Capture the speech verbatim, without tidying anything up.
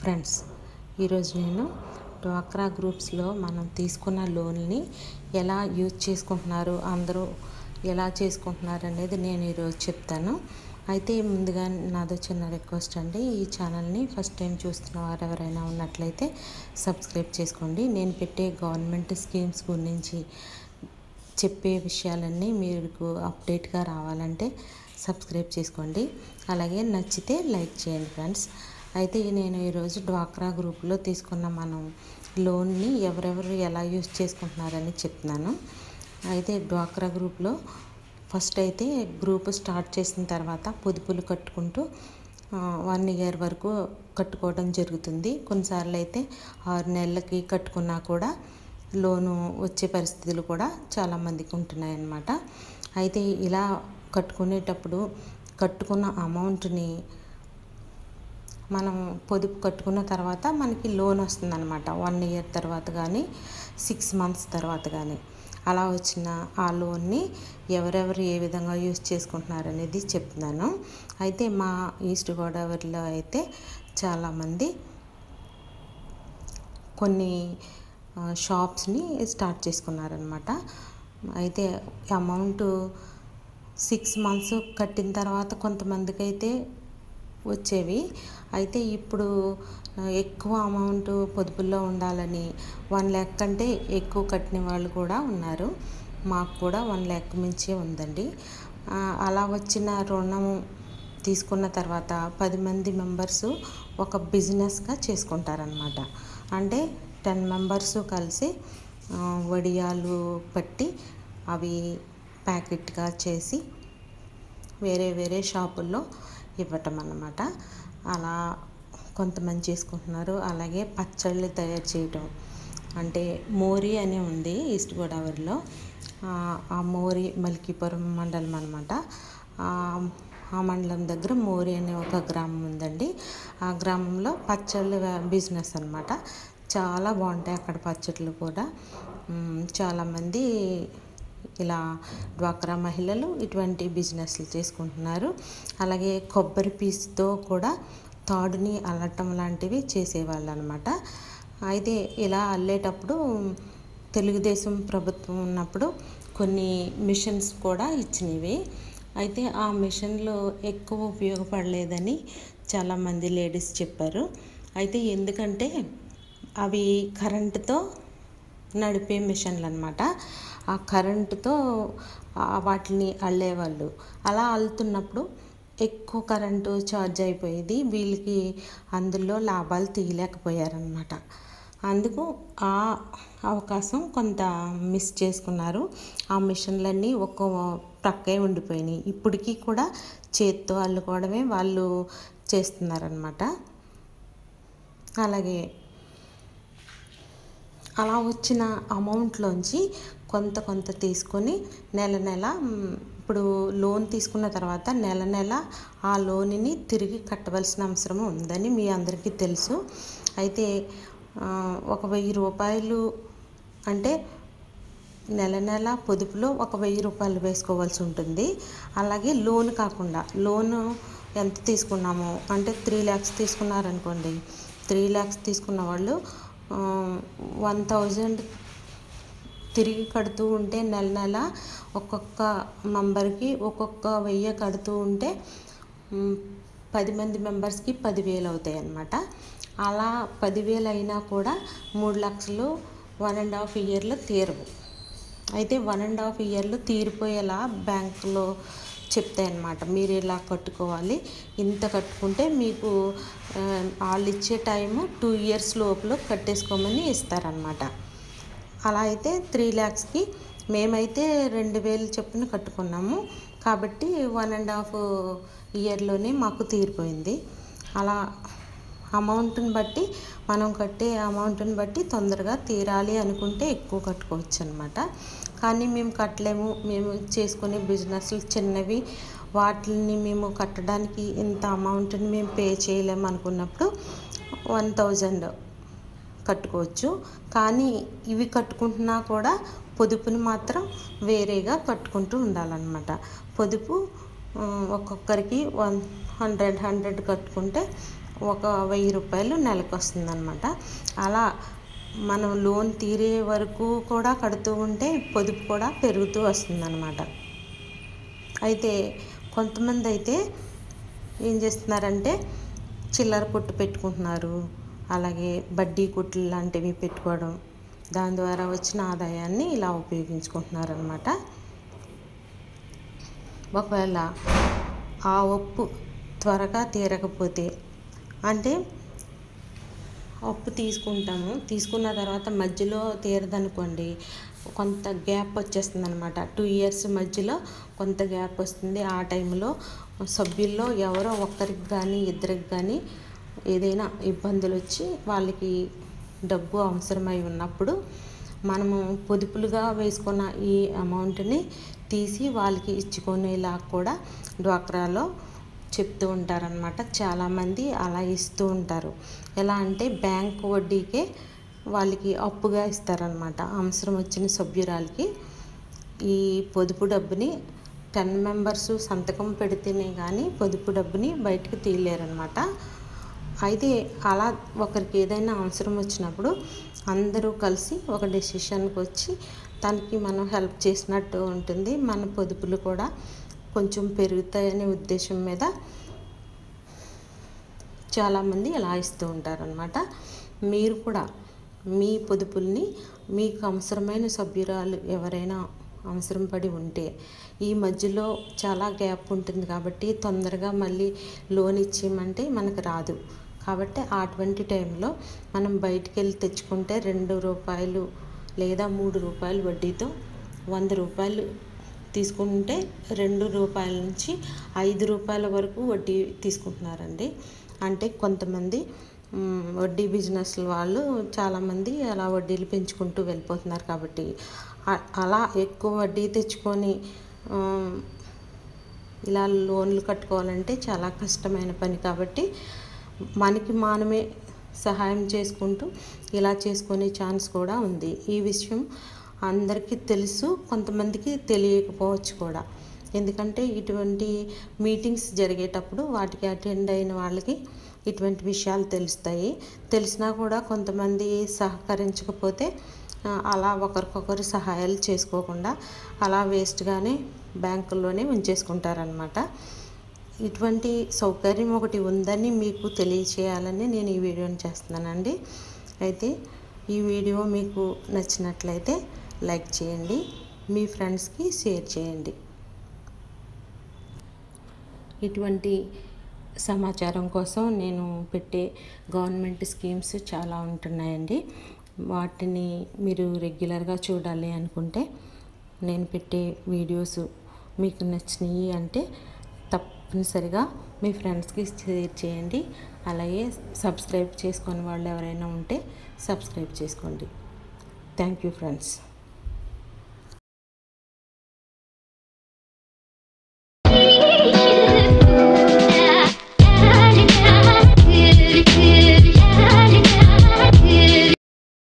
Friends, ఈరోజు నేను డ్వాక్రా గ్రూప్స్లో మనం తీసుకున్న లోన్ని ఎలా యూజ్ చేసుకుంటున్నారు, అందరూ ఎలా చేసుకుంటున్నారు అనేది నేను ఈరోజు చెప్తాను. అయితే ముందుగా నాదో చిన్న రిక్వెస్ట్ అండి, ఈ ఛానల్ని ఫస్ట్ టైం చూస్తున్న వారు ఎవరైనా ఉన్నట్లయితే సబ్స్క్రైబ్ చేసుకోండి. నేను పెట్టే గవర్నమెంట్ స్కీమ్స్ గురించి చెప్పే విషయాలన్నీ మీకు అప్డేట్గా రావాలంటే సబ్స్క్రైబ్ చేసుకోండి. అలాగే నచ్చితే లైక్ చేయండి ఫ్రెండ్స్. అయితే నేను ఈరోజు డ్వాక్రా గ్రూప్లో తీసుకున్న మనం లోన్ని ఎవరెవరు ఎలా యూజ్ చేసుకుంటున్నారని చెప్తున్నాను. అయితే డ్వాక్రా గ్రూప్లో ఫస్ట్ అయితే గ్రూప్ స్టార్ట్ చేసిన తర్వాత పొదుపులు కట్టుకుంటూ వన్ ఇయర్ వరకు కట్టుకోవడం జరుగుతుంది. కొన్నిసార్లు అయితే ఆరు నెలలకి కట్టుకున్నా కూడా లోను వచ్చే పరిస్థితులు కూడా చాలామందికి ఉంటున్నాయి అన్నమాట. అయితే ఇలా కట్టుకునేటప్పుడు కట్టుకున్న అమౌంట్ని మనం పొదుపు కట్టుకున్న తర్వాత మనకి లోన్ వస్తుంది అనమాట. వన్ ఇయర్ తర్వాత కానీ సిక్స్ మంత్స్ తర్వాత కానీ అలా వచ్చిన ఆ లోన్ని ఎవరెవరు ఏ విధంగా యూజ్ చేసుకుంటున్నారు అనేది చెప్తున్నాను. అయితే మా ఈస్ట్ గోదావరిలో అయితే చాలామంది కొన్ని షాప్స్ని స్టార్ట్ చేసుకున్నారనమాట. అయితే అమౌంట్ సిక్స్ మంత్స్ కట్టిన తర్వాత కొంతమందికి అయితే వచ్చేవి. అయితే ఇప్పుడు ఎక్కువ అమౌంట్ పొదుపుల్లో ఉండాలని వన్ ల్యాక్ కంటే ఎక్కువ కట్టిన వాళ్ళు కూడా ఉన్నారు. మాకు కూడా వన్ ల్యాక్ మించే ఉందండి. అలా వచ్చిన రుణం తీసుకున్న తర్వాత పది మంది మెంబర్స్ ఒక బిజినెస్గా చేసుకుంటారనమాట. అంటే టెన్ మెంబర్స్ కలిసి వడియాలు పట్టి అవి ప్యాకెట్గా చేసి వేరే వేరే షాపుల్లో ఇవ్వటం అన్నమాట. అలా కొంతమంది చేసుకుంటున్నారు. అలాగే పచ్చళ్ళు తయారు చేయటం, అంటే మోరి అని ఉంది ఈస్ట్ గోదావరిలో. ఆ మోరి మల్కీపురం మండలం అన్నమాట. ఆ మండలం దగ్గర మోరి అనే ఒక గ్రామం ఉందండి. ఆ గ్రామంలో పచ్చళ్ళు బిజినెస్ అన్నమాట. చాలా బాగుంటాయి అక్కడ పచ్చళ్ళు కూడా. చాలామంది ఇలా డ్వాక్రా మహిళలు ఇటువంటి బిజినెస్లు చేసుకుంటున్నారు. అలాగే కొబ్బరి పీసుతో కూడా తాడుని అల్లటం లాంటివి చేసేవాళ్ళు అనమాట. అయితే ఇలా అల్లేటప్పుడు తెలుగుదేశం ప్రభుత్వం ఉన్నప్పుడు కొన్ని మిషన్స్ కూడా ఇచ్చినవి. అయితే ఆ మిషన్లు ఎక్కువ ఉపయోగపడలేదని చాలామంది లేడీస్ చెప్పారు. అయితే ఎందుకంటే అవి కరెంటుతో నడిపే మిషన్లు అనమాట. ఆ కరెంటుతో వాటిని అల్లేవాళ్ళు. అలా అల్లుతున్నప్పుడు ఎక్కువ కరెంటు ఛార్జ్ అయిపోయేది. వీళ్ళకి అందులో లాభాలు తీయలేకపోయారనమాట. అందుకు ఆ అవకాశం కొంత మిస్ చేసుకున్నారు. ఆ మిషన్లన్నీ ఒక్కో ప్రక్కే ఉండిపోయినాయి. ఇప్పటికీ కూడా చేత్తో అల్లుకోవడమే వాళ్ళు చేస్తున్నారనమాట. అలాగే అలా వచ్చిన అమౌంట్లోంచి కొంత కొంత తీసుకొని నెల నెల ఇప్పుడు లోన్ తీసుకున్న తర్వాత నెల నెల ఆ లోన్ని తిరిగి కట్టవలసిన అవసరం ఉందని మీ అందరికీ తెలుసు. అయితే ఒక వెయ్యి రూపాయలు అంటే నెల నెల పొదుపులో ఒక వెయ్యి రూపాయలు వేసుకోవాల్సి ఉంటుంది. అలాగే లోన్ కాకుండా లోను ఎంత తీసుకున్నామో అంటే త్రీ ల్యాక్స్ తీసుకున్నారనుకోండి, త్రీ ల్యాక్స్ తీసుకున్న వాళ్ళు వన్ థౌజండ్ తిరిగి కడుతూ ఉంటే నెల నెల ఒక్కొక్క మెంబర్కి ఒక్కొక్క వెయ్యి కడుతూ ఉంటే పది మంది మెంబర్స్కి పదివేలు అవుతాయి అన్నమాట. అలా పదివేలు అయినా కూడా మూడు లక్షలు వన్ అండ్ హాఫ్ ఇయర్లో తీరవు. అయితే వన్ అండ్ హాఫ్ ఇయర్లో తీరిపోయేలా బ్యాంకులో చెప్తాయన్నమాట. మీరు ఇలా కట్టుకోవాలి, ఇంత కట్టుకుంటే మీకు వాళ్ళు ఇచ్చే టైము టూ ఇయర్స్ లోపల కట్టేసుకోమని ఇస్తారనమాట. అలా అయితే త్రీ ల్యాక్స్కి మేమైతే రెండు వేలు చొప్పున కట్టుకున్నాము. కాబట్టి వన్ అండ్ హాఫ్ ఇయర్లోనే మాకు తీరిపోయింది. అలా అమౌంట్ని బట్టి మనం కట్టే అమౌంట్ని బట్టి తొందరగా తీరాలి అనుకుంటే ఎక్కువ కట్టుకోవచ్చు అనమాట. కానీ మేము కట్టలేము, మేము చేసుకునే బిజినెస్లు చిన్నవి, వాటిని మేము కట్టడానికి ఇంత అమౌంట్ని మేము పే చేయలేము అనుకున్నప్పుడు వన్ థౌజండ్ కట్టుకోవచ్చు. కానీ ఇవి కట్టుకుంటున్నా కూడా పొదుపుని మాత్రం వేరేగా కట్టుకుంటూ ఉండాలన్నమాట. పొదుపు ఒక్కొక్కరికి వన్ హండ్రెడ్ హండ్రెడ్ కట్టుకుంటే ఒక వెయ్యి రూపాయలు నెలకు వస్తుందన్నమాట. అలా మనం లోన్ తీరే వరకు కూడా కడుతూ ఉంటే పొదుపు కూడా పెరుగుతూ వస్తుందన్నమాట. అయితే కొంతమంది అయితే ఏం చేస్తున్నారంటే చిల్లర కొట్టు పెట్టుకుంటున్నారు, అలాగే బడ్డీ కొట్లు లాంటివి పెట్టుకోవడం, దాని ద్వారా వచ్చిన ఆదాయాన్ని ఇలా ఉపయోగించుకుంటున్నారనమాట. ఒకవేళ ఆ అప్పు త్వరగా తీరకపోతే, అంటే అప్పు తీసుకుంటాము, తీసుకున్న తర్వాత మధ్యలో తీరదనుకోండి, కొంత గ్యాప్ వచ్చేస్తుంది అనమాట. టూ ఇయర్స్ మధ్యలో కొంత గ్యాప్ వస్తుంది. ఆ టైంలో సభ్యుల్లో ఎవరో ఒక్కరికి కానీ ఇద్దరికి కానీ ఏదైనా ఇబ్బందులు వచ్చి వాళ్ళకి డబ్బు అవసరమై ఉన్నప్పుడు మనము పొదుపులుగా వేసుకున్న ఈ అమౌంట్ని తీసి వాళ్ళకి ఇచ్చుకునేలా కూడా డ్వాక్రాలో చెప్తూ ఉంటారనమాట. చాలామంది అలా ఇస్తూ ఉంటారు. ఎలా అంటే బ్యాంక్ వడ్డీకే వాళ్ళకి అప్పుగా ఇస్తారనమాట. అవసరం వచ్చిన సభ్యురాలకి ఈ పొదుపు డబ్బుని టెన్ మెంబర్స్ సంతకం పెడితేనే కానీ పొదుపు డబ్బుని బయటకు తీయలేరనమాట. అయితే అలా ఒకరికి ఏదైనా అవసరం వచ్చినప్పుడు అందరూ కలిసి ఒక డెసిషన్కి వచ్చి తనకి మనం హెల్ప్ చేసినట్టు ఉంటుంది. మన పొదుపులు కూడా కొంచెం పెరుగుతాయనే ఉద్దేశం మీద చాలామంది అలా ఇస్తూ ఉంటారనమాట. మీరు కూడా మీ పొదుపుల్ని మీకు అవసరమైన సభ్యురాలు ఎవరైనా అవసరం పడి ఉంటే, ఈ మధ్యలో చాలా గ్యాప్ ఉంటుంది కాబట్టి తొందరగా మళ్ళీ లోన్ ఇచ్చేయమంటే మనకు రాదు. కాబట్టి అటువంటి టైంలో మనం బయటికి వెళ్ళి తెచ్చుకుంటే రెండు రూపాయలు లేదా మూడు రూపాయలు వడ్డీతో వంద రూపాయలు తీసుకుంటే రెండు రూపాయల నుంచి ఐదు రూపాయల వరకు వడ్డీ తీసుకుంటున్నారండి. అంటే కొంతమంది వడ్డీ బిజినెస్ వాళ్ళు చాలామంది అలా వడ్డీలు పెంచుకుంటూ వెళ్ళిపోతున్నారు. కాబట్టి అలా ఎక్కువ వడ్డీ తెచ్చుకొని ఇలా లోన్లు కట్టుకోవాలంటే చాలా కష్టమైన పని. కాబట్టి మనకి మనమే సహాయం చేసుకుంటూ ఇలా చేసుకునే ఛాన్స్ కూడా ఉంది. ఈ విషయం అందరికీ తెలుసు, కొంతమందికి తెలియకపోవచ్చు కూడా. ఎందుకంటే ఇటువంటి మీటింగ్స్ జరిగేటప్పుడు వాటికి అటెండ్ అయిన వాళ్ళకి ఇటువంటి విషయాలు తెలుస్తాయి. తెలిసినా కూడా కొంతమంది సహకరించకపోతే అలా ఒకరికొకరు సహాయాలు చేసుకోకుండా అలా వేస్ట్గానే బ్యాంకుల్లోనే ఉంచేసుకుంటారనమాట. ఇటువంటి సౌకర్యం ఒకటి ఉందని మీకు తెలియచేయాలని నేను ఈ వీడియోని చేస్తున్నానండి. అయితే ఈ వీడియో మీకు నచ్చినట్లయితే లైక్ చేయండి, మీ ఫ్రెండ్స్కి షేర్ చేయండి. ఇటువంటి సమాచారం కోసం నేను పెట్టే గవర్నమెంట్ స్కీమ్స్ చాలా ఉంటున్నాయండి. వాటిని మీరు రెగ్యులర్గా చూడాలి అనుకుంటే, నేను పెట్టే వీడియోస్ మీకు నచ్చినాయి అంటే తప్పనిసరిగా మీ ఫ్రెండ్స్కి షేర్ చేయండి. అలాగే సబ్స్క్రైబ్ చేసుకుని వాళ్ళు ఎవరైనా ఉంటే సబ్స్క్రైబ్ చేసుకోండి. Thank you friends.